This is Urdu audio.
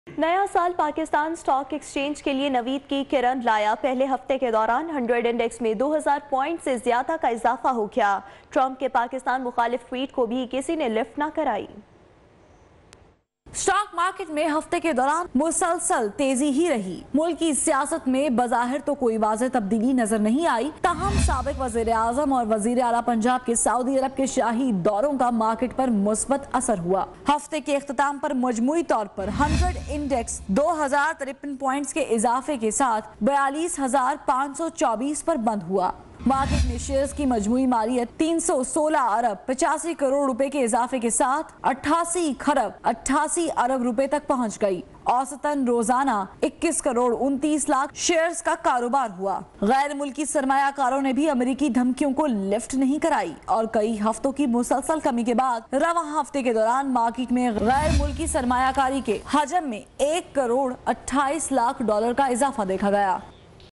نیا سال پاکستان سٹاک ایکسچینج کے لیے نوید کی کرن لایا۔ پہلے ہفتے کے دوران 100 انڈیکس میں 2000 پوائنٹ سے زیادہ کا اضافہ ہو گیا۔ ٹرمپ کے پاکستان مخالف ٹویٹ کو بھی کسی نے لفٹ نہ کرائی۔ اسٹاک مارکیٹ میں ہفتے کے دوران مسلسل تیزی ہی رہی۔ ملک کی سیاست میں بظاہر تو کوئی واضح تبدیلی نظر نہیں آئی، تاہم سابق وزیر اعظم اور وزیر اعلیٰ پنجاب کے سعودی عرب کے شاہی دوروں کا مارکیٹ پر مثبت اثر ہوا۔ ہفتے کے اختتام پر مجموعی طور پر 100 انڈیکس 2053 پوائنٹس کے اضافے کے ساتھ 42524 پر بند ہوا۔ مارکیٹ میں شیئرز کی مجموعی مالیت 316 ارب 85 کروڑ روپے کے اضافے کے ساتھ 88 خرب 88 ارب روپے تک پہنچ گئی۔ اوسطاً روزانہ 21 کروڑ 29 لاکھ شیئرز کا کاروبار ہوا۔ غیر ملکی سرمایہ کاروں نے بھی امریکی دھمکیوں کو لفٹ نہیں کرائی اور کئی ہفتوں کی مسلسل کمی کے بعد رواں ہفتے کے دوران مارکیٹ میں غیر ملکی سرمایہ کاری کے حجم میں 1 کروڑ 28 لاکھ ڈالر کا اضافہ دیکھا گیا۔